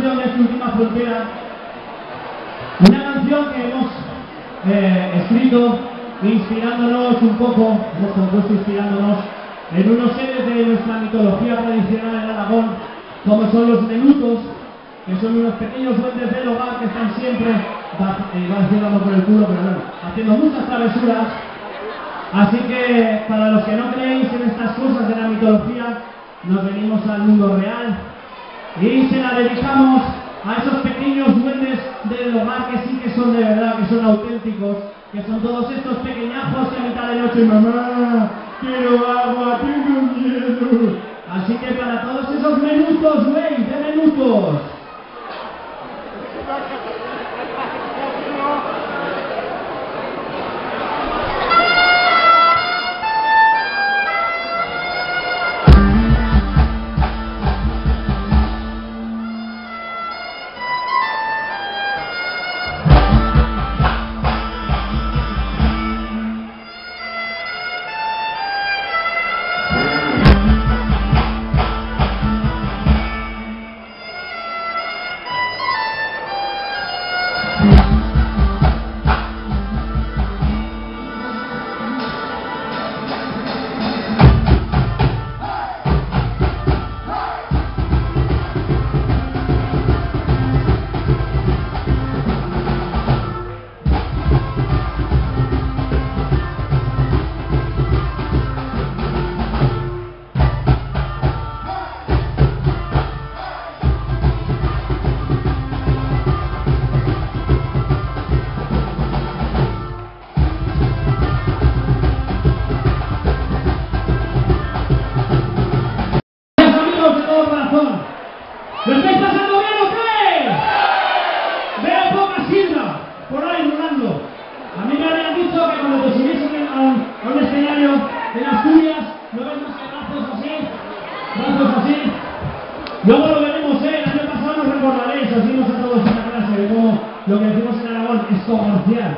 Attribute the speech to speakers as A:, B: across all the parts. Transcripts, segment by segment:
A: canción de esta última frontera, una canción que hemos escrito inspirándonos un poco, hemos compuesto inspirándonos en unos seres de nuestra mitología tradicional en Aragón, como son los menutos, que son unos pequeños duendes del hogar que están siempre, iba a decir dando por el culo, pero bueno, haciendo muchas travesuras. Así que, para los que no creéis en estas cosas de la mitología, nos venimos al mundo real y se la dedicamos a esos pequeños duendes del hogar que sí que son de verdad, que son auténticos, que son todos estos pequeñajos que a mitad de noche, mamá, quiero agua, tengo miedo. Así que para todos esos menutos, güey, de menutos. ¿Lo estáis pasando bien o qué? Veo poca sidra por ahí rulando. A mí me habían dicho que cuando te subiesen a un escenario en Asturias, no ves más que brazos así. Luego lo veremos, el año pasado nos recordaréis, os dimos a todos esta clase de cómo lo que decimos en Aragón es comercial.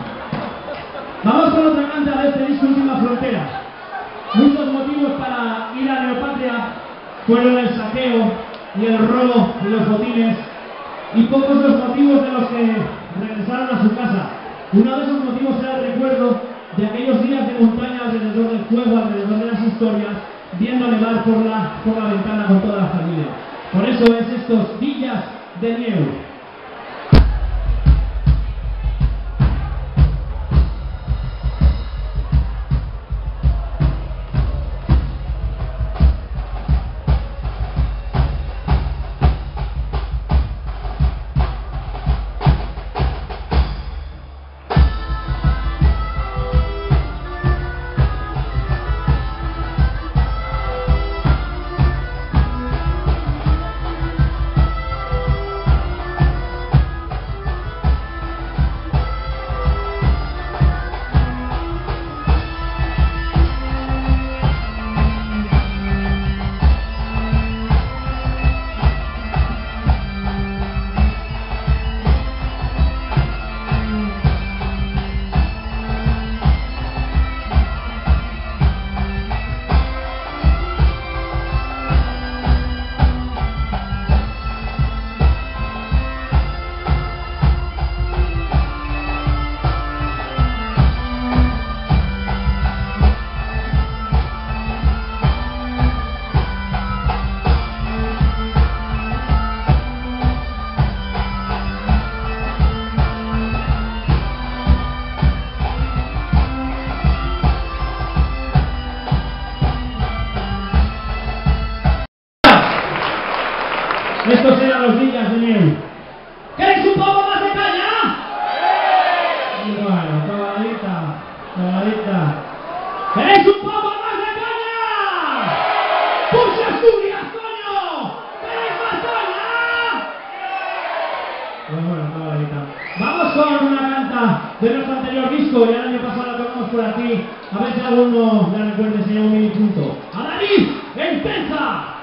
A: Vamos con otra canta de este disco Última Frontera. Muchos motivos para ir a Neopatria fueron el saqueo y el robo de los botines, y pocos los motivos de los que regresaron a su casa. Uno de esos motivos era el recuerdo de aquellos días de montaña alrededor del fuego, alrededor de las historias, viendo nevar por la ventana con toda la familia. Por eso es estos Villas de Nieu. Estos eran los Villas de Nieu. ¿Queréis un poco más de caña? Sí. Bueno, tobadita. ¿Queréis un poco más de caña? ¡Pulse Asturias, coño! ¿Queréis más caña? Bueno, tobadita. Vamos con una canta de nuestro anterior disco, y el año pasado la tocamos por aquí. A ver si alguno la recuerda, se llama un mini punto. ¡A David! ¡Intensa!